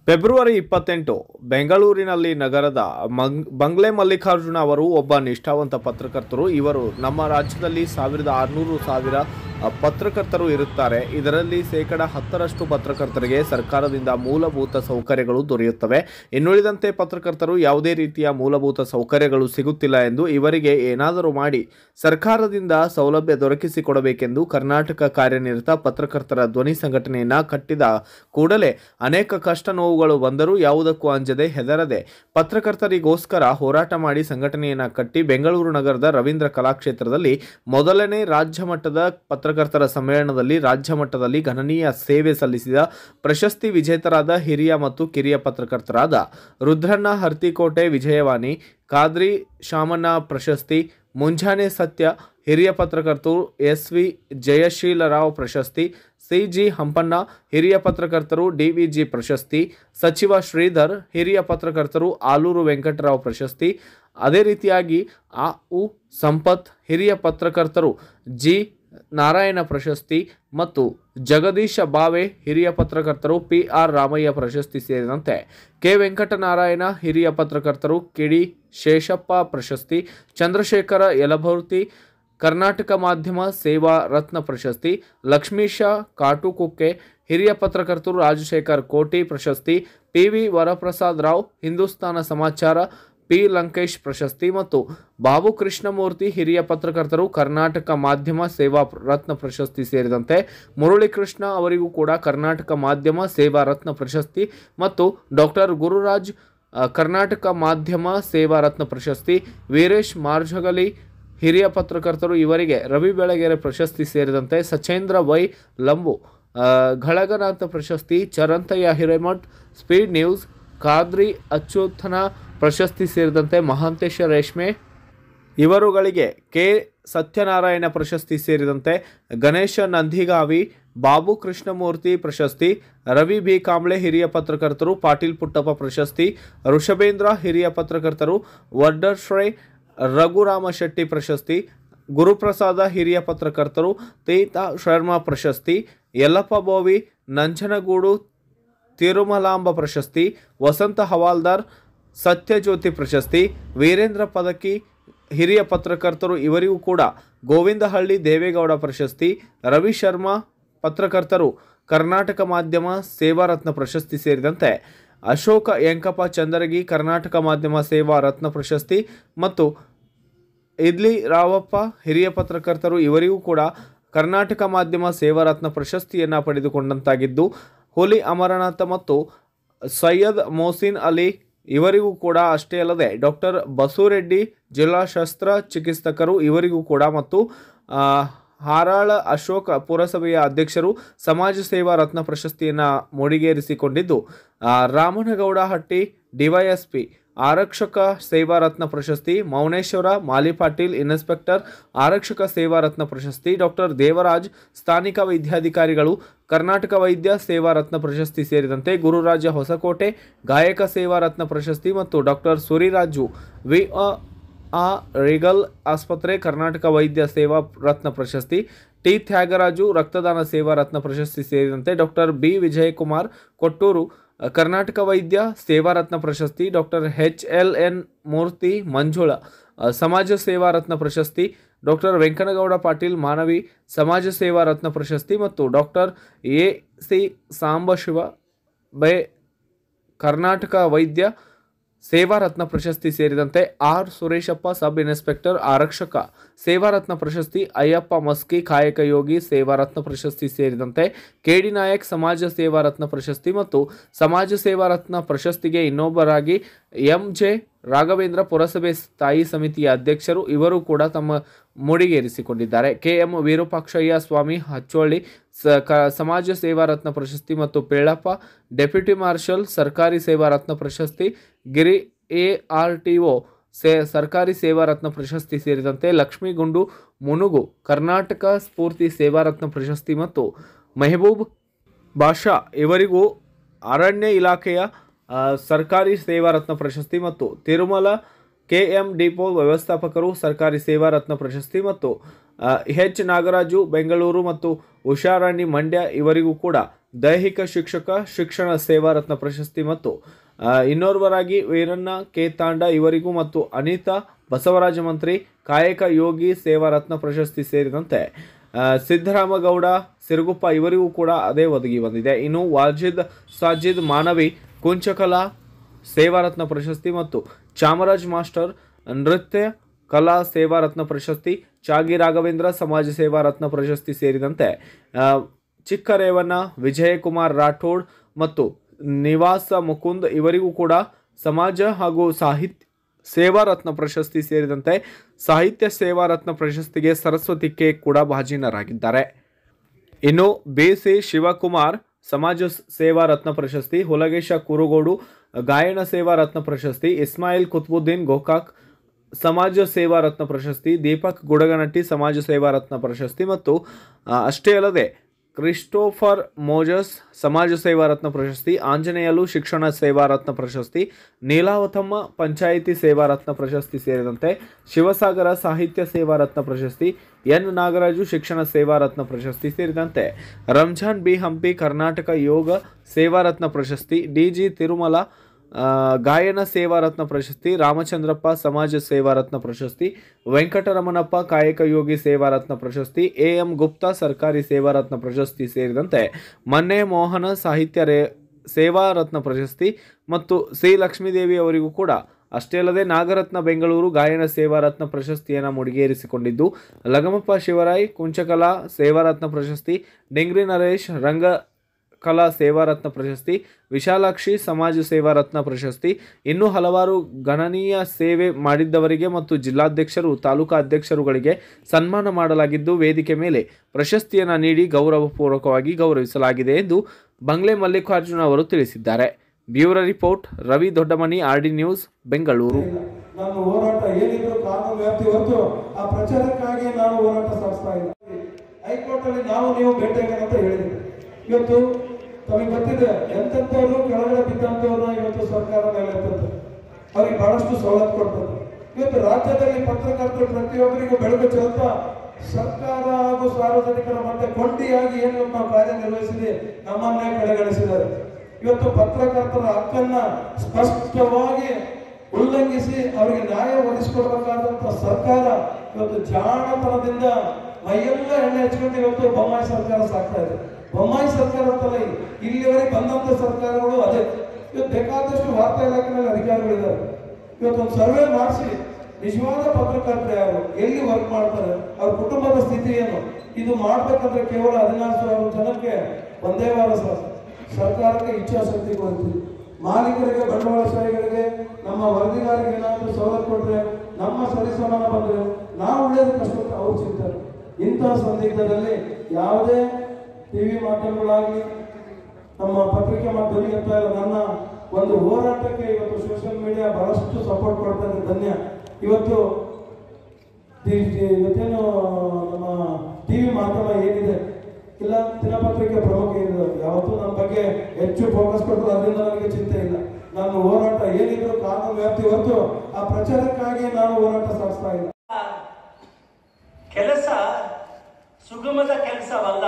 February 28 ಬೆಂಗಳೂರಿನಲ್ಲಿ ನಗರದ ಬಂಗ್ಲೆ ಮಲ್ಲಿಕಾರ್ಜುನ ಅವರು ಒಬ್ಬ ನಿಷ್ಠಾವಂತ ಪತ್ರಕರ್ತರು. ಇವರು ನಮ್ಮ ರಾಜ್ಯದಲ್ಲಿ 1600 ಪತ್ರಕರ್ತರು ಇರುತ್ತಾರೆ. ಇದರಲ್ಲಿ 10% ಪತ್ರಕರ್ತರಿಗೆ ಸರ್ಕಾರದಿಂದ ಮೂಲಭೂತ ಸೌಕರ್ಯಗಳು ದೊರೆಯುತ್ತವೆ. ಇನ್ನುಳಿದಂತೆ ಪತ್ರಕರ್ತರು ಯಾವುದೇ ರೀತಿಯ ಮೂಲಭೂತ ಸೌಕರ್ಯಗಳು ಸಿಗುತ್ತಿಲ್ಲ ಎಂದು ಇವರಿಗೆ ಏನಾದರೂ ಮಾಡಿ ಸರ್ಕಾರದಿಂದ ಸೌಲಭ್ಯ ದೊರಕಿಸಿಕೊಡಬೇಕೆಂದು ಕರ್ನಾಟಕ ಕಾರ್ಯನಿರತ ಪತ್ರಕರ್ತರ ಧ್ವನಿ ಸಂಘಟನೆಯನ್ನ ಕಟ್ಟಿದ ಕೂಡಲೇ ಅನೇಕ ಕಷ್ಟ ನೋವುಗಳು ಬಂದರೂ ಯಾವುದಕ್ಕೂ ಅಂಜದೆ ಹೆದರದೆ ಪತ್ರಕರ್ತರಿಗೋಸ್ಕರ ಹೋರಾಟ ಮಾಡಿ ಸಂಘಟನೆಯನ್ನ ಕಟ್ಟಿ ಬೆಂಗಳೂರು ನಗರದ ರವೀಂದ್ರ ಕಲಾಕ್ಷೇತ್ರದಲ್ಲಿ ಮೊದಲನೇ ರಾಜ್ಯ ಮಟ್ಟದ ಪತ್ರಕರ್ತರ ಸಮ್ಮೇಳನದಲ್ಲಿ ರಾಜ್ಯ ಮಟ್ಟದಲ್ಲಿ ಗಣನೀಯ ಸೇವೆ ಸಲ್ಲಿಸಿದ ಪ್ರಶಸ್ತಿ ವಿಜೇತರಾದ ಹಿರಿಯ ಮತ್ತು ಕಿರಿಯ ಪತ್ರಕರ್ತರಾದ ರುದ್ರಣ್ಣ ಹರ್ತಿಕೋಟೆ ವಿಜಯವಾಣಿ, ಖಾದ್ರಿ ಶಾಮಣ್ಣ ಪ್ರಶಸ್ತಿ, ಮುಂಜಾನೆ ಸತ್ಯ ಹಿರಿಯ ಪತ್ರಕರ್ತರು, ಎಸ್.ವಿ. ಜಯಶೀಲರಾವ್ ಪ್ರಶಸ್ತಿ, ಸಿ.ಜಿ. ಹಂಪಣ್ಣ ಹಿರಿಯ ಪತ್ರಕರ್ತರು, ಡಿ.ವಿ.ಜಿ. ಪ್ರಶಸ್ತಿ, ಸಚಿವ ಶ್ರೀಧರ್ ಹಿರಿಯ ಪತ್ರಕರ್ತರು, ಆಲೂರು ವೆಂಕಟರಾವ್ ಪ್ರಶಸ್ತಿ, ಅದೇ ರೀತಿಯಾಗಿ ಆ.ಉ. ಸಂಪತ್ ಹಿರಿಯ ಪತ್ರಕರ್ತರು, ಜಿ. ನಾರಾಯಣ ಪ್ರಶಸ್ತಿ ಮತ್ತು ಜಗದೀಶ ಬಾವೆ ಹಿರಿಯ ಪತ್ರಕರ್ತರು, ಪಿ.ಆರ್. ರಾಮಯ್ಯ ಪ್ರಶಸ್ತಿ ಸೇರಿದಂತೆ ಕೆ. ವೆಂಕಟನಾರಾಯಣ ಹಿರಿಯ ಪತ್ರಕರ್ತರು, ಕಿಡಿ ಶೇಷಪ್ಪ ಪ್ರಶಸ್ತಿ, ಚಂದ್ರಶೇಖರ ಯಲಬುರ್ತಿ ಕರ್ನಾಟಕ ಮಾಧ್ಯಮ ಸೇವಾ ರತ್ನ ಪ್ರಶಸ್ತಿ, ಲಕ್ಷ್ಮೀಶ ಕಾಟುಕುಕ್ಕೆ ಹಿರಿಯ ಪತ್ರಕರ್ತರು, ರಾಜಶೇಖರ್ ಕೋಟಿ ಪ್ರಶಸ್ತಿ, ಪಿ.ವಿ. ವರಪ್ರಸಾದ್ ರಾವ್ ಹಿಂದೂಸ್ತಾನ ಸಮಾಚಾರ, ಪಿ. ಲಂಕೇಶ್ ಪ್ರಶಸ್ತಿ ಮತ್ತು ಬಾಬು ಕೃಷ್ಣಮೂರ್ತಿ ಹಿರಿಯ ಪತ್ರಕರ್ತರು, ಕರ್ನಾಟಕ ಮಾಧ್ಯಮ ಸೇವಾ ರತ್ನ ಪ್ರಶಸ್ತಿ ಸೇರಿದಂತೆ ಮುರಳೀಕೃಷ್ಣ ಅವರಿಗೂ ಕೂಡ ಕರ್ನಾಟಕ ಮಾಧ್ಯಮ ಸೇವಾ ರತ್ನ ಪ್ರಶಸ್ತಿ ಮತ್ತು ಡಾಕ್ಟರ್ ಗುರುರಾಜ್ ಕರ್ನಾಟಕ ಮಾಧ್ಯಮ ಸೇವಾ ರತ್ನ ಪ್ರಶಸ್ತಿ, ವೀರೇಶ್ ಮಾರ್ಜಗಲಿ ಹಿರಿಯ ಪತ್ರಕರ್ತರು ಇವರಿಗೆ ರವಿ ಬೆಳಗೆರೆ ಪ್ರಶಸ್ತಿ ಸೇರಿದಂತೆ ಸಚೇಂದ್ರ ವೈ ಲಂಬು ಘಳಗನಾಥ ಪ್ರಶಸ್ತಿ, ಚರಂತಯ್ಯ ಹಿರೇಮಠ್ ಸ್ಪೀಡ್ ನ್ಯೂಸ್, ಖಾದ್ರಿ ಅಚ್ಯುತನ ಪ್ರಶಸ್ತಿ ಸೇರಿದಂತೆ ಮಹಾಂತೇಶ ರೇಷ್ಮೆ ಇವರುಗಳಿಗೆ ಕೆ. ಸತ್ಯನಾರಾಯಣ ಪ್ರಶಸ್ತಿ ಸೇರಿದಂತೆ ಗಣೇಶ ನಂದಿಗಾವಿ, ಬಾಬು ಕೃಷ್ಣಮೂರ್ತಿ ಪ್ರಶಸ್ತಿ, ರವಿ ಬಿ ಕಾಂಬ್ಳೆ ಹಿರಿಯ ಪತ್ರಕರ್ತರು, ಪಾಟೀಲ್ ಪುಟ್ಟಪ್ಪ ಪ್ರಶಸ್ತಿ, ಋಷಭೇಂದ್ರ ಹಿರಿಯ ಪತ್ರಕರ್ತರು, ವಡ್ಡರ್ಶ್ರೇ ರಘುರಾಮ ಶೆಟ್ಟಿ ಪ್ರಶಸ್ತಿ, ಗುರುಪ್ರಸಾದ ಹಿರಿಯ ಪತ್ರಕರ್ತರು, ತೀತಾ ಶರ್ಮಾ ಪ್ರಶಸ್ತಿ, ಯಲ್ಲಪ್ಪ ಬೋವಿ ನಂಜನಗೂಡು ತಿರುಮಲಾಂಬ ಪ್ರಶಸ್ತಿ, ವಸಂತ ಹವಾಲ್ದಾರ್ ಸತ್ಯಜ್ಯೋತಿ ಪ್ರಶಸ್ತಿ, ವೀರೇಂದ್ರ ಪದಕಿ ಹಿರಿಯ ಪತ್ರಕರ್ತರು ಇವರಿಗೂ ಕೂಡ ಗೋವಿಂದಹಳ್ಳಿ ದೇವೇಗೌಡ ಪ್ರಶಸ್ತಿ, ರವಿ ಶರ್ಮಾ ಪತ್ರಕರ್ತರು ಕರ್ನಾಟಕ ಮಾಧ್ಯಮ ಸೇವಾ ರತ್ನ ಪ್ರಶಸ್ತಿ ಸೇರಿದಂತೆ ಅಶೋಕ ಯಂಕಪ್ಪ ಚಂದರಗಿ ಕರ್ನಾಟಕ ಮಾಧ್ಯಮ ಸೇವಾ ರತ್ನ ಪ್ರಶಸ್ತಿ ಮತ್ತು ಇದ್ಲಿ ರಾವಪ್ಪ ಹಿರಿಯ ಪತ್ರಕರ್ತರು ಇವರಿಗೂ ಕೂಡ ಕರ್ನಾಟಕ ಮಾಧ್ಯಮ ಸೇವಾ ರತ್ನ ಪ್ರಶಸ್ತಿಯನ್ನು ಪಡೆದುಕೊಂಡಂತಾಗಿದ್ದು, ಹುಲಿ ಅಮರನಾಥ ಮತ್ತು ಸೈಯದ್ ಮೊಹಸಿನ್ ಅಲಿ ಇವರಿಗೂ ಕೂಡ ಅಷ್ಟೇ ಅಲ್ಲದೆ ಡಾಕ್ಟರ್ ಬಸವರೆಡ್ಡಿ ಜಿಲ್ಲಾ ಶಸ್ತ್ರ ಚಿಕಿತ್ಸಕರು ಇವರಿಗೂ ಕೂಡ ಮತ್ತು ಹಾರಾಳ ಅಶೋಕ ಪುರಸಭೆಯ ಅಧ್ಯಕ್ಷರು ಸಮಾಜ ಸೇವಾ ರತ್ನ ಪ್ರಶಸ್ತಿಯನ್ನು ಮುಡಿಗೇರಿಸಿಕೊಂಡಿದ್ದು, ರಾಮನಗೌಡ ಹಟ್ಟಿ ಡಿವೈಎಸ್ಪಿ ಆರಕ್ಷಕ ಸೇವಾ ರತ್ನ ಪ್ರಶಸ್ತಿ, ಮೌನೇಶ್ವರ ಮಾಲಿಪಾಟೀಲ್ ಇನ್ಸ್ಪೆಕ್ಟರ್ ಆರಕ್ಷಕ ಸೇವಾ ರತ್ನ ಪ್ರಶಸ್ತಿ, ಡಾಕ್ಟರ್ ದೇವರಾಜ್ ಸ್ಥಾನಿಕ ವೈದ್ಯಾಧಿಕಾರಿಗಳು ಕರ್ನಾಟಕ ವೈದ್ಯ ಸೇವಾ ರತ್ನ ಪ್ರಶಸ್ತಿ ಸೇರಿದಂತೆ ಗುರುರಾಜ ಹೊಸಕೋಟೆ ಗಾಯಕ ಸೇವಾ ರತ್ನ ಪ್ರಶಸ್ತಿ ಮತ್ತು ಡಾಕ್ಟರ್ ಸುರಿರಾಜು ರಿಗಲ್ ಆಸ್ಪತ್ರೆ ಕರ್ನಾಟಕ ವೈದ್ಯ ಸೇವಾ ರತ್ನ ಪ್ರಶಸ್ತಿ, ಟಿ ತ್ಯಾಗರಾಜು ರಕ್ತದಾನ ಸೇವಾ ರತ್ನ ಪ್ರಶಸ್ತಿ ಸೇರಿದಂತೆ ಡಾಕ್ಟರ್ ಬಿ ವಿಜಯಕುಮಾರ್ ಕೊಟ್ಟೂರು ಕರ್ನಾಟಕ ವೈದ್ಯ ಸೇವಾ ರತ್ನ ಪ್ರಶಸ್ತಿ, ಡಾಕ್ಟರ್ ಎಚ್.ಎಲ್.ಎನ್. ಮೂರ್ತಿ ಮಂಜುಳ ಸಮಾಜ ಸೇವಾ ರತ್ನ ಪ್ರಶಸ್ತಿ, ಡಾಕ್ಟರ್ ವೆಂಕನಗೌಡ ಪಾಟೀಲ್ ಮಾನವಿ ಸಮಾಜ ಸೇವಾ ರತ್ನ ಪ್ರಶಸ್ತಿ ಮತ್ತು ಡಾಕ್ಟರ್ ಎ.ಸಿ. ಸಾಂಬಶಿವ ಬೈ ಕರ್ನಾಟಕ ವೈದ್ಯ ಸೇವಾ ರತ್ನ ಪ್ರಶಸ್ತಿ ಸೇರಿದಂತೆ ಆರ್. ಸುರೇಶಪ್ಪ ಸಬ್ ಇನ್ಸ್ಪೆಕ್ಟರ್ ಆರಕ್ಷಕ ಸೇವಾ ರತ್ನ ಪ್ರಶಸ್ತಿ, ಅಯ್ಯಪ್ಪ ಮಸ್ಕಿ ಕಾಯಕ ಯೋಗಿ ಸೇವಾ ರತ್ನ ಪ್ರಶಸ್ತಿ ಸೇರಿದಂತೆ ಕೆ.ಡಿ. ನಾಯಕ್ ಸಮಾಜ ಸೇವಾ ರತ್ನ ಪ್ರಶಸ್ತಿ ಮತ್ತು ಸಮಾಜ ಸೇವಾ ರತ್ನ ಪ್ರಶಸ್ತಿಗೆ ಇನ್ನೊಬ್ಬರಾಗಿ ಎಂ.ಜೆ. ರಾಘವೇಂದ್ರ ಪುರಸಭೆ ಸ್ಥಾಯಿ ಸಮಿತಿಯ ಅಧ್ಯಕ್ಷರು ಇವರು ಕೂಡ ತಮ್ಮ ಮುಡಿಗೇರಿಸಿಕೊಂಡಿದ್ದಾರೆ. ಕೆ.ಎಂ. ವಿರೂಪಾಕ್ಷಯ್ಯ ಸ್ವಾಮಿ ಹಚ್ಚೋಳ್ಳಿ ಸಮಾಜ ಸೇವಾ ರತ್ನ ಪ್ರಶಸ್ತಿ ಮತ್ತು ಪೇಳಪ್ಪ ಡೆಪ್ಯೂಟಿ ಮಾರ್ಷಲ್ ಸರ್ಕಾರಿ ಸೇವಾ ರತ್ನ ಪ್ರಶಸ್ತಿ, ಗಿರಿ ಎ.ಆರ್.ಟಿ.ಒ ಸರ್ಕಾರಿ ಸೇವಾ ರತ್ನ ಪ್ರಶಸ್ತಿ ಸೇರಿದಂತೆ ಲಕ್ಷ್ಮೀಗುಂಡು ಮುನುಗು ಕರ್ನಾಟಕ ಸ್ಫೂರ್ತಿ ಸೇವಾ ರತ್ನ ಪ್ರಶಸ್ತಿ ಮತ್ತು ಮೆಹಬೂಬ್ ಬಾಷಾ ಇವರಿಗೂ ಅರಣ್ಯ ಇಲಾಖೆಯ ಸರ್ಕಾರಿ ಸೇವಾ ರತ್ನ ಪ್ರಶಸ್ತಿ ಮತ್ತು ತಿರುಮಲ ಕೆ.ಎಂ. ಡಿಪೋ ವ್ಯವಸ್ಥಾಪಕರು ಸರ್ಕಾರಿ ಸೇವಾ ರತ್ನ ಪ್ರಶಸ್ತಿ ಮತ್ತು ಎಚ್. ನಾಗರಾಜು ಬೆಂಗಳೂರು ಮತ್ತು ಉಷಾರಾಣಿ ಮಂಡ್ಯ ಇವರಿಗೂ ಕೂಡ ದೈಹಿಕ ಶಿಕ್ಷಕ ಶಿಕ್ಷಣ ಸೇವಾ ರತ್ನ ಪ್ರಶಸ್ತಿ ಮತ್ತು ಇನ್ನೋರ್ವರಾಗಿ ವೀರಣ್ಣ ಕೆ ತಾಂಡ ಇವರಿಗೂ ಮತ್ತು ಅನಿತಾ ಬಸವರಾಜ ಮಂತ್ರಿ ಕಾಯಕ ಯೋಗಿ ಸೇವಾ ರತ್ನ ಪ್ರಶಸ್ತಿ ಸೇರಿದಂತೆ ಸಿದ್ದರಾಮಗೌಡ ಸಿರುಗುಪ್ಪ ಇವರಿಗೂ ಕೂಡ ಅದೇ ಒದಗಿ ಬಂದಿದೆ. ಇನ್ನು ವಾಜಿದ್ ಸಾಜಿದ್ ಮಾನವಿ ಕುಂಚಕಲಾ ಸೇವಾ ರತ್ನ ಪ್ರಶಸ್ತಿ ಮತ್ತು ಚಾಮರಾಜ್ ಮಾಸ್ಟರ್ ನೃತ್ಯ ಕಲಾ ಸೇವಾ ರತ್ನ ಪ್ರಶಸ್ತಿ, ಚಾಗಿ ರಾಘವೇಂದ್ರ ಸಮಾಜ ಸೇವಾ ರತ್ನ ಪ್ರಶಸ್ತಿ ಸೇರಿದಂತೆ ಚಿಕ್ಕರೇವಣ್ಣ ವಿಜಯಕುಮಾರ್ ರಾಠೋಡ್ ಮತ್ತು ನಿವಾಸ ಮುಕುಂದ್ ಇವರಿಗೂ ಕೂಡ ಸಮಾಜ ಹಾಗೂ ಸಾಹಿತ್ಯ ಸೇವಾ ರತ್ನ ಪ್ರಶಸ್ತಿ ಸೇರಿದಂತೆ ಸಾಹಿತ್ಯ ಸೇವಾ ರತ್ನ ಪ್ರಶಸ್ತಿಗೆ ಸರಸ್ವತಿ ಕೆ ಕೂಡ ಭಾಜನರಾಗಿದ್ದಾರೆ. ಇನ್ನು BC ಶಿವಕುಮಾರ್ ಸಮಾಜ ಸೇವಾ ರತ್ನ ಪ್ರಶಸ್ತಿ, ಹುಲಗೇಶ ಕುರುಗೋಡು ಗಾಯನ ಸೇವಾ ರತ್ನ ಪ್ರಶಸ್ತಿ, ಇಸ್ಮಾಯಿಲ್ ಕುತ್ಬುದ್ದೀನ್ ಗೋಕಾಕ್ ಸಮಾಜ ಸೇವಾ ರತ್ನ ಪ್ರಶಸ್ತಿ, ದೀಪಕ್ ಗುಡಗನಟ್ಟಿ ಸಮಾಜ ಸೇವಾ ರತ್ನ ಪ್ರಶಸ್ತಿ ಮತ್ತು ಅಷ್ಟೇ ಅಲ್ಲದೆ ಕ್ರಿಸ್ಟೋಫರ್ ಮೋಜಸ್ ಸಮಾಜ ಸೇವಾ ರತ್ನ ಪ್ರಶಸ್ತಿ, ಆಂಜನೇಯಲು ಶಿಕ್ಷಣ ಸೇವಾ ರತ್ನ ಪ್ರಶಸ್ತಿ, ನೀಲಾವತಮ್ಮ ಪಂಚಾಯಿತಿ ಸೇವಾ ರತ್ನ ಪ್ರಶಸ್ತಿ ಸೇರಿದಂತೆ ಶಿವಸಾಗರ ಸಾಹಿತ್ಯ ಸೇವಾ ರತ್ನ ಪ್ರಶಸ್ತಿ, ಎನ್ ನಾಗರಾಜು ಶಿಕ್ಷಣ ಸೇವಾ ರತ್ನ ಪ್ರಶಸ್ತಿ ಸೇರಿದಂತೆ ರಂಜಾನ್ ಬಿ ಹಂಪಿ ಕರ್ನಾಟಕ ಯೋಗ ಸೇವಾ ರತ್ನ ಪ್ರಶಸ್ತಿ, DG ತಿರುಮಲ ಗಾಯನ ಸೇವಾ ರತ್ನ ಪ್ರಶಸ್ತಿ, ರಾಮಚಂದ್ರಪ್ಪ ಸಮಾಜ ಸೇವಾ ರತ್ನ ಪ್ರಶಸ್ತಿ, ವೆಂಕಟರಮಣಪ್ಪ ಕಾಯಕ ಯೋಗಿ ಸೇವಾ ರತ್ನ ಪ್ರಶಸ್ತಿ, AM ಗುಪ್ತಾ ಸರ್ಕಾರಿ ಸೇವಾ ರತ್ನ ಪ್ರಶಸ್ತಿ ಸೇರಿದಂತೆ ಮನ್ನೆ ಮೋಹನ ಸಾಹಿತ್ಯ ಸೇವಾ ರತ್ನ ಪ್ರಶಸ್ತಿ ಮತ್ತು C ಲಕ್ಷ್ಮೀದೇವಿ ಅವರಿಗೂ ಕೂಡ ಅಷ್ಟೇ ಅಲ್ಲದೆ ನಾಗರತ್ನ ಬೆಂಗಳೂರು ಗಾಯನ ಸೇವಾ ರತ್ನ ಪ್ರಶಸ್ತಿಯನ್ನು ಮುಡಿಗೇರಿಸಿಕೊಂಡಿದ್ದು, ಲಗಮಪ್ಪ ಶಿವರಾಯ್ ಕುಂಚಕಲಾ ಸೇವಾ ರತ್ನ ಪ್ರಶಸ್ತಿ, ಡಿಂಗ್ರಿ ನರೇಶ್ ರಂಗ ಕಲಾ ಸೇವಾ ರತ್ನ ಪ್ರಶಸ್ತಿ, ವಿಶಾಲಾಕ್ಷಿ ಸಮಾಜ ಸೇವಾ ರತ್ನ ಪ್ರಶಸ್ತಿ, ಇನ್ನೂ ಹಲವಾರು ಗಣನೀಯ ಸೇವೆ ಮಾಡಿದ್ದವರಿಗೆ ಮತ್ತು ಜಿಲ್ಲಾಧ್ಯಕ್ಷರು ತಾಲೂಕಾ ಅಧ್ಯಕ್ಷರುಗಳಿಗೆ ಸನ್ಮಾನ ಮಾಡಲಾಗಿದ್ದು, ವೇದಿಕೆ ಮೇಲೆ ಪ್ರಶಸ್ತಿಯನ್ನು ನೀಡಿ ಗೌರವಪೂರ್ವಕವಾಗಿ ಗೌರವಿಸಲಾಗಿದೆ ಎಂದು ಬಂಗ್ಲೆ ಮಲ್ಲಿಕಾರ್ಜುನ ಅವರು ತಿಳಿಸಿದ್ದಾರೆ. Bureau report Ravi Doddamani, RD news, Bengaluru. ನಾನು ಹೋರಾಟ ಏನಿದ್ರು ಕಾನೂನು ವ್ಯಾಪ್ತಿ ಹೊರತು ಆ ಪ್ರಚಾರಕ್ಕಾಗಿ ನಾನು ಹೋರಾಟ ಸಾಗಿಸ್ತಾ ಇಲ್ಲ. ಹೈಕೋರ್ಟ್ ಅಲ್ಲಿ ನಾವು ನೀವು ಭೇಟಿಯಾಗಂತ ಹೇಳಿದ್ವಿ. ಇವತ್ತು ತಮಗೆ ಗೊತ್ತಿದೆ ಎಂತೆಂಥವ್ರು ಕೆಳಗಡೆ ಬಿದ್ದಂಥವ್ರನ್ನ ಇವತ್ತು ಸರ್ಕಾರ ಮೇಲೆ ಎತ್ತುತ್ತೆ, ಅವ್ರಿಗೆ ಬಹಳಷ್ಟು ಸವಲತ್ತು ಕೊಡ್ತದೆ. ಇವತ್ತು ರಾಜ್ಯದಲ್ಲಿ ಪತ್ರಕರ್ತರು ಪ್ರತಿಯೊಬ್ಬರಿಗೂ ಬೆಳಕು ಚೆಲ್ತಾ ಸರ್ಕಾರ ಹಾಗೂ ಸಾರ್ವಜನಿಕರ ಮಧ್ಯೆ ಕೊಂಡಿಯಾಗಿ ಏನು ನಾವು ಕಾರ್ಯನಿರ್ವಹಿಸಿದೆ ನಮ್ಮನ್ನೇ ಕಡೆಗಣಿಸಿದ್ದಾರೆ. ಇವತ್ತು ಪತ್ರಕರ್ತರ ಹಕ್ಕನ್ನ ಸ್ಪಷ್ಟವಾಗಿ ಉಲ್ಲಂಘಿಸಿ ಅವರಿಗೆ ನ್ಯಾಯ ಒದಗಿಸಿಕೊಡ್ಬೇಕಾದಂತ ಸರ್ಕಾರ ಇವತ್ತು ಜಾಣತನದಿಂದ ಮೈಯೆಲ್ಲ ಎಣ್ಣೆ ಹಚ್ಕೊಂಡು ಇವತ್ತು ಬೊಮ್ಮಾಯಿ ಸರ್ಕಾರ ಸಾಕ್ತಾ ಇದೆ. ಬೊಮ್ಮಾಯಿ ಸರ್ಕಾರ ಅಂತಲ್ಲ, ಇಲ್ಲಿವರೆಗೆ ಬಂದಂತ ಸರ್ಕಾರಗಳು ಅದೇ. ಇವತ್ತು ಬೇಕಾದಷ್ಟು ವಾರ್ತಾ ಇಲಾಖೆಯಲ್ಲಿ ಅಧಿಕಾರಿಗಳಿದ್ದಾರೆ. ಇವತ್ತೊಂದು ಸರ್ವೆ ಮಾಡಿಸಿ ನಿಜವಾದ ಪತ್ರಕರ್ತರು ಯಾರು, ಎಲ್ಲಿ ವರ್ಕ್ ಮಾಡ್ತಾರೆ, ಅವ್ರ ಕುಟುಂಬದ ಸ್ಥಿತಿ ಏನು, ಇದು ಮಾಡ್ಬೇಕಂದ್ರೆ ಕೇವಲ 16,000 ಜನಕ್ಕೆ ಒಂದೇ ವಾರ ಸರ್ಕಾರಕ್ಕೆ ಇಚ್ಛಾಶಕ್ತಿ ಕೊಡ್ತೀವಿ. ಮಾಲೀಕರಿಗೆ ಬಂಡವಾಳಶಾಹಿಗಳಿಗೆ ನಮ್ಮ ವರದಿಗಾರಿಗೆ ಏನಾದರೂ ಸವಲತ್ತು ಕೊಟ್ರೆ, ನಮ್ಮ ಸರಿಸಮಾನ ಬಂದ್ರೆ ನಾವು ಉಳಿಯೋದು ಕಷ್ಟಕ್ಕೆ ಅವ್ರು ಸಿಗ್ತಾರೆ. ಇಂತಹ ಸಂದಿಗ್ಧದಲ್ಲಿ ಯಾವುದೇ ಟಿವಿ ಮಾಧ್ಯಮಗಳಾಗಲಿ ನಮ್ಮ ಪತ್ರಿಕೆ ಮಾಧ್ಯಮ ಅಂತ ಇಲ್ಲ, ನನ್ನ ಒಂದು ಹೋರಾಟಕ್ಕೆ ಇವತ್ತು ಸೋಷಿಯಲ್ ಮೀಡಿಯಾ ಬಹಳಷ್ಟು ಸಪೋರ್ಟ್ ಕೊಡ್ತಾರೆ. ಧನ್ಯ. ಇವತ್ತೇನು ನಮ್ಮ ಟಿವಿ ಮಾಧ್ಯಮ ಏನಿದೆ ಇಲ್ಲ, ದಿನಪತ್ರಿಕೆ ಪ್ರಮುಖ ಏನಿದೆ, ಯಾವತ್ತೂ ನನ್ನ ಬಗ್ಗೆ ಹೆಚ್ಚು ಫೋಕಸ್ ಕೊಟ್ಟರು ಅದರಿಂದ ನನಗೆ ಚಿಂತೆ ಇಲ್ಲ. ನಾನು ಹೋರಾಟ ಏನಿದ್ರು ಕಾನೂನು ವ್ಯಾಪ್ತಿ ಹೊರತು ಆ ಪ್ರಚಾರಕ್ಕಾಗಿ ನಾನು ಹೋರಾಟ ಸಾಗಿಸ್ತಾ ಇಲ್ಲ. ಕೆಲಸ ಸುಗಮದ ಕೆಲಸವಲ್ಲ.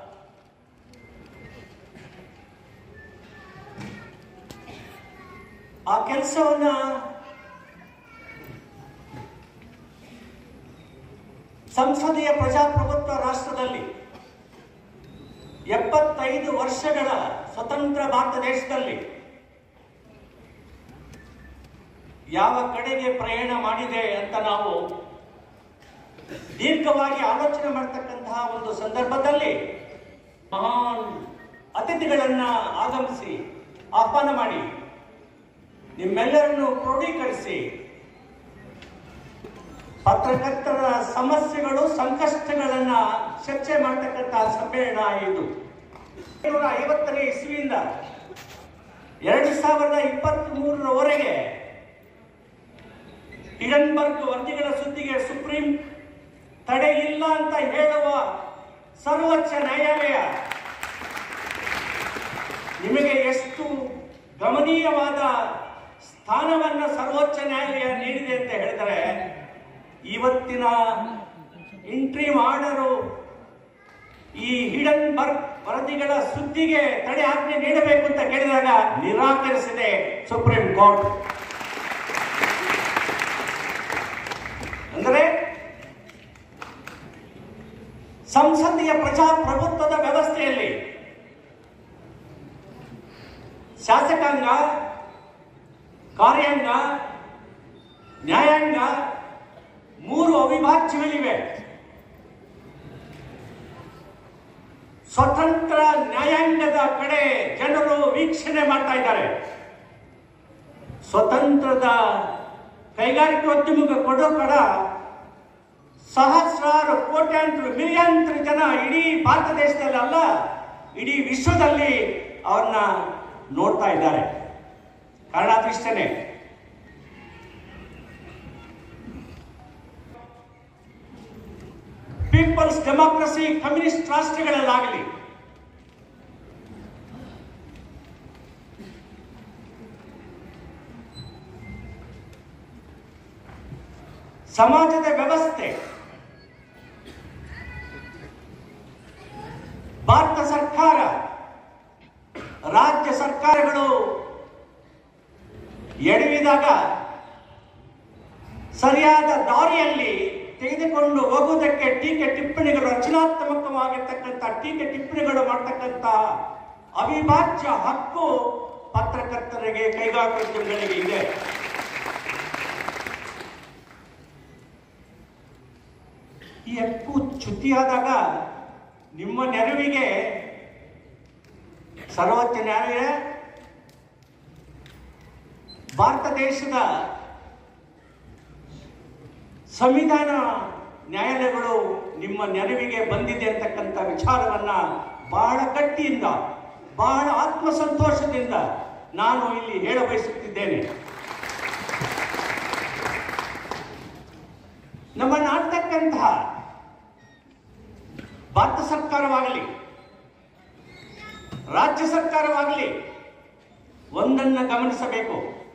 ಆ ಕೆಲಸವನ್ನ ಸಂಸದೀಯ ಪ್ರಜಾಪ್ರಭುತ್ವ ರಾಷ್ಟ್ರದಲ್ಲಿ 75 ವರ್ಷಗಳ ಸ್ವತಂತ್ರ ಭಾರತ ದೇಶದಲ್ಲಿ ಯಾವ ಕಡೆಗೆ ಪ್ರಯಾಣ ಮಾಡಿದೆ ಅಂತ ನಾವು ದೀರ್ಘವಾಗಿ ಆಲೋಚನೆ ಮಾಡತಕ್ಕಂತಹ ಒಂದು ಸಂದರ್ಭದಲ್ಲಿ ಮಹಾನ್ ಅತಿಥಿಗಳನ್ನ ಆಗಮಿಸಿ ಆಹ್ವಾನ ಮಾಡಿ ನಿಮ್ಮೆಲ್ಲರನ್ನು ಕ್ರೋಢೀಕರಿಸಿ ಪತ್ರಕರ್ತರ ಸಮಸ್ಯೆಗಳು ಸಂಕಷ್ಟಗಳನ್ನ ಚರ್ಚೆ ಮಾಡತಕ್ಕಂತಹ ಸಮ್ಮೇಳನ ಇದು. 1950ನೇ ಇಸ್ವಿಯಿಂದ 2023ರವರೆಗೆ ಹಿಡನ್ಬರ್ಗ್ ವರದಿಗಳ ಸುದ್ದಿಗೆ ಸುಪ್ರೀಂ ತಡೆ ಇಲ್ಲ ಅಂತ ಹೇಳುವ ಸರ್ವೋಚ್ಚ ನ್ಯಾಯಾಲಯ ನಿಮಗೆ ಎಷ್ಟು ಗಮನೀಯವಾದ ಸ್ಥಾನವನ್ನು ಸರ್ವೋಚ್ಚ ನ್ಯಾಯಾಲಯ ನೀಡಿದೆ ಅಂತ ಹೇಳಿದರೆ, ಇವತ್ತಿನ ಇಂಟ್ರೀಮ್ ಆರ್ಡರು ಈ ಹಿಡನ್ಬರ್ಗ್ ವರದಿಗಳ ಸುದ್ದಿಗೆ ತಡೆ ಆಜ್ಞೆ ನೀಡಬೇಕು ಅಂತ ಕೇಳಿದಾಗ ನಿರಾಕರಿಸಿದೆ ಸುಪ್ರೀಂ ಕೋರ್ಟ್. ಅಂದರೆ ಸಂಸದೀಯ ಪ್ರಜಾಪ್ರಭುತ್ವದ ವ್ಯವಸ್ಥೆಯಲ್ಲಿ ಶಾಸಕಾಂಗ, ಕಾರ್ಯಾಂಗ, ನ್ಯಾಯಾಂಗ 3 ಅವಿಭಾಜ್ಯಗಳಿವೆ. ಸ್ವತಂತ್ರ ನ್ಯಾಯಾಂಗದ ಕಡೆ ಜನರು ವೀಕ್ಷಣೆ ಮಾಡ್ತಾ ಇದ್ದಾರೆ. ಸ್ವತಂತ್ರದ ಕೈಗಾರಿಕೋದ್ಯಮಕ್ಕೆ ಕೊಡೋ ಕಡ ಸಹಸ್ರಾರು ಕೋಟ್ಯಾಂತರ ಮಿಲಿಯಂತರ ಜನ ಇಡೀ ಭಾರತ ದೇಶದಲ್ಲಿ ಅಲ್ಲ, ಇಡೀ ವಿಶ್ವದಲ್ಲಿ ಅವ್ರನ್ನ ನೋಡ್ತಾ ಇದ್ದಾರೆ. ಕಾರಣ ಅದೃಷ್ಟನೇ. ಪೀಪಲ್ಸ್ ಡೆಮಾಕ್ರಸಿ ಕಮ್ಯುನಿಸ್ಟ್ ರಾಷ್ಟ್ರಗಳಲ್ಲಾಗಲಿ, ಸಮಾಜದ ವ್ಯವಸ್ಥೆ, ಭಾರತ ಸರ್ಕಾರ, ರಾಜ್ಯ ಸರ್ಕಾರಗಳು ಎಡವಿದಾಗ ಸರಿಯಾದ ದಾರಿಯಲ್ಲಿ ತೆಗೆದುಕೊಂಡು ಹೋಗುವುದಕ್ಕೆ ಟೀಕೆ ಟಿಪ್ಪಣಿಗಳು, ರಚನಾತ್ಮಕವಾಗಿರ್ತಕ್ಕಂಥ ಟೀಕೆ ಟಿಪ್ಪಣಿಗಳು ಮಾಡ್ತಕ್ಕಂಥ ಅವಿಭಾಜ್ಯ ಹಕ್ಕು ಪತ್ರಕರ್ತರಿಗೆ, ಕೈಗಾರಿಕೋದ್ಯಮಿಗಳಿಗೆ ಇದೆ. ಈ ಹಕ್ಕು ಚ್ಯುತಿಯಾದಾಗ ನಿಮ್ಮ ನೆರವಿಗೆ ಸರ್ವೋಚ್ಚ ನ್ಯಾಯಾಲಯ, ಭಾರತ ದೇಶದ ಸಂವಿಧಾನ ನ್ಯಾಯಾಲಯಗಳು ನಿಮ್ಮ ನೆರವಿಗೆ ಬಂದಿದೆ ಅಂತಕ್ಕಂಥ ವಿಚಾರವನ್ನ ಬಹಳ ಗಟ್ಟಿಯಿಂದ, ಬಹಳ ಆತ್ಮಸಂತೋಷದಿಂದ ನಾನು ಇಲ್ಲಿ ಹೇಳ ಬಯಸುತ್ತಿದ್ದೇನೆ. ನಮ್ಮನ್ನು ಆಡ್ತಕ್ಕಂತಹ ಭಾರತ ಸರ್ಕಾರವಾಗಲಿ, ರಾಜ್ಯ ಸರ್ಕಾರವಾಗಲಿ ಒಂದನ್ನ ಗಮನಿಸಬೇಕು.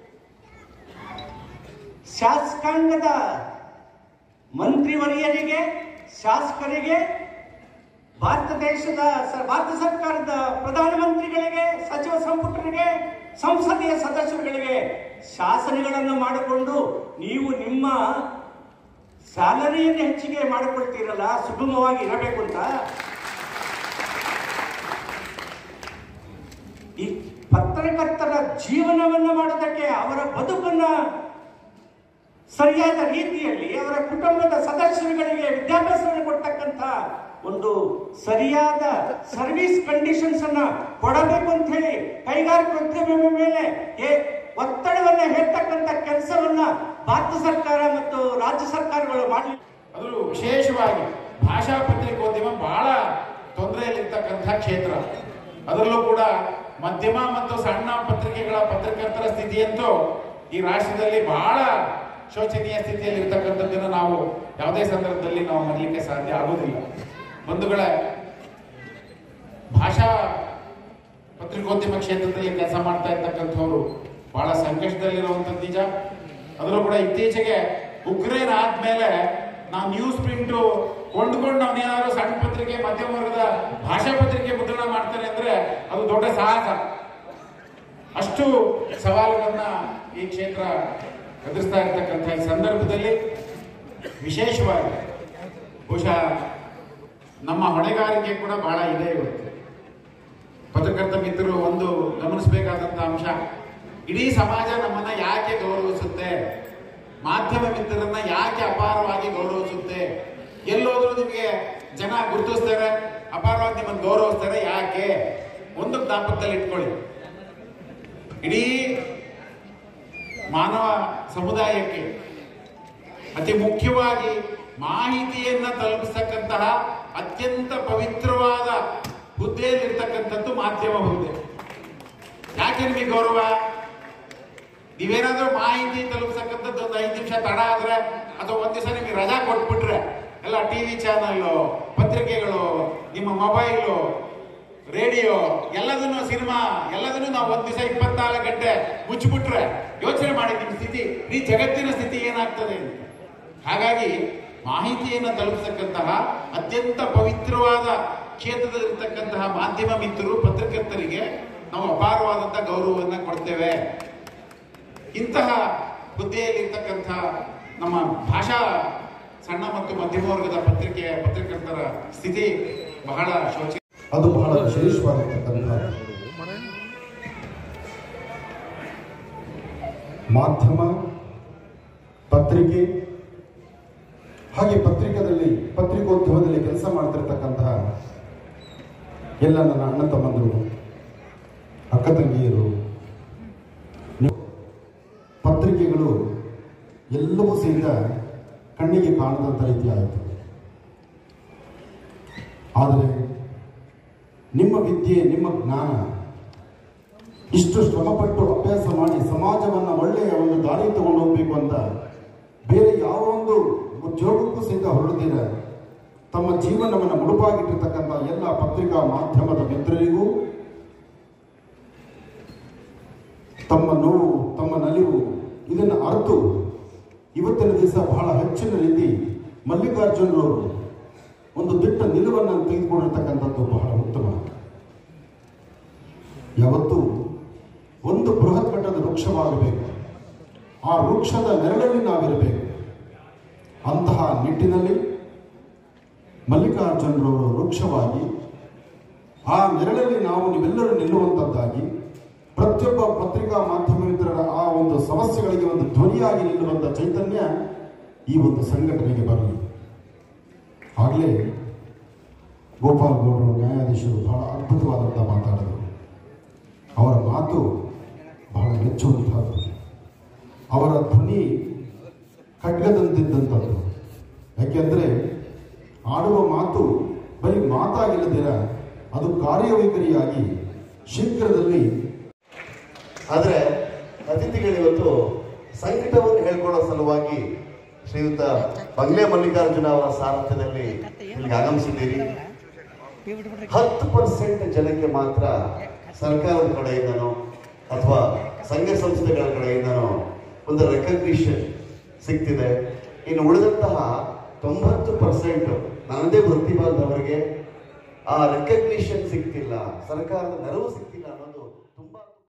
ಶಾಸಕಾಂಗದ ಮಂತ್ರಿವರಿಯರಿಗೆ, ಶಾಸಕರಿಗೆ, ಭಾರತ ಸರ್ಕಾರದ ಪ್ರಧಾನಮಂತ್ರಿಗಳಿಗೆ, ಸಚಿವ ಸಂಪುಟರಿಗೆ, ಸಂಸದೀಯ ಸದಸ್ಯರುಗಳಿಗೆ ಶಾಸನಗಳನ್ನು ಮಾಡಿಕೊಂಡು ನೀವು ನಿಮ್ಮ ಸ್ಯಾಲರಿಯನ್ನು ಹೆಚ್ಚಿಗೆ ಮಾಡಿಕೊಳ್ತೀರಲ್ಲ, ಸುಗಮವಾಗಿ ಇರಬೇಕು ಅಂತ. ಈ ಪತ್ರಕರ್ತರ ಜೀವನವನ್ನು ಮಾಡೋದಕ್ಕೆ, ಅವರ ಬದುಕನ್ನ ಸರಿಯಾದ ರೀತಿಯಲ್ಲಿ ಅವರ ಕುಟುಂಬದ ಸದಸ್ಯರುಗಳಿಗೆ ವಿದ್ಯಾಭ್ಯಾಸವನ್ನು ಕೊಡ್ತಕ್ಕಂಥ ಒಂದು ಸರಿಯಾದ ಸರ್ವಿಸ್ ಕಂಡೀಷನ್ಸ್ ಅನ್ನ ಕೊಡಬೇಕು ಅಂತ ಹೇಳಿ ಕೈಗಾರಿಕೋದ್ಯಮದ ಮೇಲೆ ಒತ್ತಡವನ್ನ ಹೇರ್ತಕ್ಕಂಥ ಕೆಲಸವನ್ನ ಭಾರತ ಸರ್ಕಾರ ಮತ್ತು ರಾಜ್ಯ ಸರ್ಕಾರಗಳು ಮಾಡಲಿ. ಅದರಲ್ಲೂ ವಿಶೇಷವಾಗಿ ಭಾಷಾ ಪತ್ರಿಕೋದ್ಯಮ ಬಹಳ ತೊಂದರೆಯಲ್ಲಿರ್ತಕ್ಕಂಥ ಕ್ಷೇತ್ರ. ಅದರಲ್ಲೂ ಕೂಡ ಮಧ್ಯಮ ಮತ್ತು ಸಣ್ಣ ಪತ್ರಿಕೆಗಳ ಪತ್ರಕರ್ತರ ಸ್ಥಿತಿಯಂತೂ ಈ ರಾಷ್ಟ್ರದಲ್ಲಿ ಬಹಳ ಶೋಚನೀಯ ಸ್ಥಿತಿಯಲ್ಲಿ ಇರ್ತಕ್ಕಂಥದ್ದನ್ನು ನಾವು ಯಾವುದೇ ಸಂದರ್ಭದಲ್ಲಿ ನಾವು ಮರಲಿಕ್ಕೆ ಸಾಧ್ಯ ಆಗುವುದಿಲ್ಲ. ಬಂಧುಗಳ, ಭಾಷಾ ಪತ್ರಿಕೋದ್ಯಮ ಕ್ಷೇತ್ರದಲ್ಲಿ ಕೆಲಸ ಮಾಡ್ತಾ ಇರ್ತಕ್ಕಂಥವ್ರು ಬಹಳ ಸಂಕಷ್ಟದಲ್ಲಿರುವಂಥದ್ದು ನಿಜ. ಅದರಲ್ಲೂ ಕೂಡ ಇತ್ತೀಚೆಗೆ ಉಕ್ರೇನ್ ಆದ್ಮೇಲೆ ನಾವು ನ್ಯೂಸ್ ಪ್ರಿಂಟು ಕೊಂಡ್ಕೊಂಡು ನಾವೇನಾದ್ರು ಸಣ್ಣ ಪತ್ರಿಕೆ, ಮಧ್ಯಮ ವರ್ಗದ ಭಾಷಾ ಪತ್ರಿಕೆ ಮುದ್ರಣ ಮಾಡ್ತಾರೆ ಅಂದ್ರೆ ಅದು ದೊಡ್ಡ ಸಾಹಸ. ಅಷ್ಟು ಸವಾಲುಗಳನ್ನ ಈ ಕ್ಷೇತ್ರ ಎದುರಿಸ್ತಾ ಇರ್ತಕ್ಕಂಥ ಈ ಸಂದರ್ಭದಲ್ಲಿ ವಿಶೇಷವಾಗಿ ಬಹುಶಃ ನಮ್ಮ ಹೊಣೆಗಾರಿಕೆ ಕೂಡ ಬಹಳ ಇದೆ. ಇವತ್ತು ಪತ್ರಕರ್ತ ಮಿತ್ರರು ಒಂದು ಗಮನಿಸಬೇಕಾದಂತ ಅಂಶ, ಇಡೀ ಸಮಾಜ ನಮ್ಮನ್ನ ಯಾಕೆ ಗೌರವಿಸುತ್ತೆ, ಮಾಧ್ಯಮ ಮಿತ್ರರನ್ನ ಯಾಕೆ ಅಪಾರವಾಗಿ ಗೌರವಿಸುತ್ತೆ, ಎಲ್ಲೋದ್ರೂ ನಿಮಗೆ ಜನ ಗುರುತಿಸ್ತಾರೆ, ಅಪಾರವಾಗಿ ನಿಮ್ಮನ್ನು ಗೌರವಿಸ್ತಾರೆ, ಯಾಕೆ? ಒಂದು ಜ್ಞಾಪಕದಲ್ಲಿ ಇಟ್ಕೊಳ್ಳಿ, ಇಡೀ ಮಾನವ ಸಮುದಾಯಕ್ಕೆ ಅತಿ ಮುಖ್ಯವಾಗಿ ಮಾಹಿತಿಯನ್ನ ತಲುಪಿಸ್ತಕ್ಕಂತಹ ಅತ್ಯಂತ ಪವಿತ್ರವಾದ ಹುದ್ದೆಯಲ್ಲಿರ್ತಕ್ಕಂಥದ್ದು ಮಾಧ್ಯಮ ಹುದ್ದೆ. ಯಾಕೆ ನಿಮಗೆ ಗೌರವ? ನೀವೇನಾದ್ರೂ ಮಾಹಿತಿ ತಲುಪಿಸಕ್ಕಂಥದ್ದು ಒಂದು 5 ನಿಮಿಷ ತಡ ಆದ್ರೆ ಅಥವಾ ಒಂದ್ ದಿವಸ ನಿಮಗೆ ರಜಾ ಕೊಟ್ಬಿಟ್ರೆ ಎಲ್ಲ ಟಿವಿ ಚಾನಲ್ಲು, ಪತ್ರಿಕೆಗಳು, ನಿಮ್ಮ ಮೊಬೈಲು, ರೇಡಿಯೋ ಎಲ್ಲದನ್ನು, ಸಿನಿಮಾ ಎಲ್ಲದನ್ನು ನಾವು ಒಂದ್ ದಿವಸ 24 ಗಂಟೆ ಮುಚ್ಚಿಬಿಟ್ರೆ ಯೋಚನೆ ಮಾಡಿ ನಿಮ್ಮ ಸ್ಥಿತಿ, ಈ ಜಗತ್ತಿನ ಸ್ಥಿತಿ ಏನಾಗ್ತದೆ ಅಂತ. ಹಾಗಾಗಿ ಮಾಹಿತಿಯನ್ನು ತಲುಪಿಸಕ್ಕಂತಹ ಅತ್ಯಂತ ಪವಿತ್ರವಾದ ಕ್ಷೇತ್ರದಲ್ಲಿರ್ತಕ್ಕಂತಹ ಮಾಧ್ಯಮ ಮಿತ್ರರು ಪತ್ರಕರ್ತರಿಗೆ ನಾವು ಅಪಾರವಾದಂತಹ ಗೌರವವನ್ನು ಕೊಡ್ತೇವೆ. ಇಂತಹ ಹುದ್ದೆಯಲ್ಲಿರ್ತಕ್ಕಂಥ ನಮ್ಮ ಭಾಷಾ ಸಣ್ಣ ಮತ್ತು ಮಧ್ಯಮ ವರ್ಗದ ಪತ್ರಕರ್ತರ ಸ್ಥಿತಿ ಬಹಳ ಶೋಚನೀಯ. ಅದು ಬಹಳ ವಿಶೇಷವಾಗಿರ್ತಕ್ಕಂಥ ಮಾಧ್ಯಮ, ಪತ್ರಿಕೆ ಹಾಗೆ ಪತ್ರಿಕೋದ್ಯಮದಲ್ಲಿ ಕೆಲಸ ಮಾಡ್ತಿರ್ತಕ್ಕಂತಹ ಎಲ್ಲ ನನ್ನ ಅಣ್ಣ ತಮ್ಮಂದರು, ಅಕ್ಕ ತಂಗಿಯರು, ಪತ್ರಿಕೆಗಳು ಎಲ್ಲವೂ ಸಹಿತ ಕಣ್ಣಿಗೆ ಕಾಣದಂಥ ರೀತಿ ಆಯಿತು. ಆದರೆ ನಿಮ್ಮ ವಿದ್ಯೆ, ನಿಮ್ಮ ಜ್ಞಾನ ಇಷ್ಟು ಶ್ರಮಪಟ್ಟು ಅಭ್ಯಾಸ ಮಾಡಿ ಸಮಾಜವನ್ನು ಒಳ್ಳೆಯ ಒಂದು ದಾರಿ ತಗೊಂಡು ಹೋಗ್ಬೇಕು ಅಂತ ಬೇರೆ ಯಾವ ಒಂದು ಉದ್ಯೋಗಕ್ಕೂ ಸಹಿತ ಹೊರಡ್ತೀರ ತಮ್ಮ ಜೀವನವನ್ನು ಮುಡುಪಾಗಿಟ್ಟಿರ್ತಕ್ಕಂಥ ಎಲ್ಲ ಪತ್ರಿಕಾ ಮಾಧ್ಯಮದ ಮಿತ್ರರಿಗೂ ತಮ್ಮ ನೋವು, ತಮ್ಮ ನಲಿವು ಇದನ್ನು ಅರ್ತು ಇವತ್ತಿನ ದಿವಸ ಬಹಳ ಹೆಚ್ಚಿನ ರೀತಿ ಮಲ್ಲಿಕಾರ್ಜುನರವರು ಒಂದು ದಿಟ್ಟ ನಿಲುವನ್ನು ತೆಗೆದುಕೊಂಡಿರ್ತಕ್ಕಂಥದ್ದು ಬಹಳ ಉತ್ತಮ. ಯಾವತ್ತೂ ಒಂದು ಬೃಹತ್ ಮಟ್ಟದ ವೃಕ್ಷವಾಗಬೇಕು, ಆ ವೃಕ್ಷದ ನೆರಳಲ್ಲಿ ನಾವಿರಬೇಕು. ಅಂತಹ ನಿಟ್ಟಿನಲ್ಲಿ ಮಲ್ಲಿಕಾರ್ಜುನರವರು ವೃಕ್ಷವಾಗಿ ಆ ನೆರಳಲ್ಲಿ ನಾವು ನೀವೆಲ್ಲರೂ ನಿಲ್ಲುವಂಥದ್ದಾಗಿ, ಪ್ರತಿಯೊಬ್ಬ ಪತ್ರಿಕಾ ಮಾಧ್ಯಮ ಮಿತ್ರರ ಆ ಒಂದು ಸಮಸ್ಯೆಗಳಿಗೆ ಒಂದು ಧ್ವನಿಯಾಗಿ ನಿಲ್ಲುವಂಥ ಚೈತನ್ಯ ಈ ಒಂದು ಸಂಘಟನೆಗೆ ಬರಲಿ. ಆಗಲೇ ಗೋಪಾಲ್ ಗೌಡರು ನ್ಯಾಯಾಧೀಶರು ಬಹಳ ಅದ್ಭುತವಾದಂಥ ಮಾತಾಡಿದರು. ಅವರ ಮಾತು ಬಹಳ ಮೆಚ್ಚುವಂಥದ್ದು. ಅವರ ಧ್ವನಿ ಖಡ್ಗದಂತಿದ್ದಂಥದ್ದು. ಯಾಕೆಂದರೆ ಆಡುವ ಮಾತು ಬರೀ ಮಾತಾಗಿಲ್ಲದಿರ ಅದು ಕಾರ್ಯವೈಖರಿಯಾಗಿ ಶೀಘ್ರದಲ್ಲಿ. ಆದರೆ ಅತಿಥಿಗಳಿವತ್ತು ಸಂಕಟವನ್ನು ಹೇಳ್ಕೊಳ್ಳೋ ಸಲುವಾಗಿ ಶ್ರೀಯುತ ಬಂಗ್ಲೆ ಮಲ್ಲಿಕಾರ್ಜುನ ಅವರ ಸಾರಥ್ಯದಲ್ಲಿ ಇಲ್ಲಿಗೆ ಆಗಮಿಸಿದ್ದೀರಿ. 10% ಜನಕ್ಕೆ ಮಾತ್ರ ಸರ್ಕಾರದ ಕಡೆಯಿಂದನೋ ಅಥವಾ ಸಂಘ ಸಂಸ್ಥೆಗಳ ಕಡೆಯಿಂದನೋ ಒಂದು ರೆಕಗ್ನಿಷನ್ ಸಿಗ್ತಿದೆ. ಇನ್ನು ಉಳಿದಂತಹ 90% ನನ್ನದೇ ವೃತ್ತಿ ಬಾಂಧವರಿಗೆ ಆ ರೆಕಗ್ನಿಷನ್ ಸಿಗ್ತಿಲ್ಲ, ಸರ್ಕಾರದ ನೆರವು ಸಿಗ್ತಿಲ್ಲ.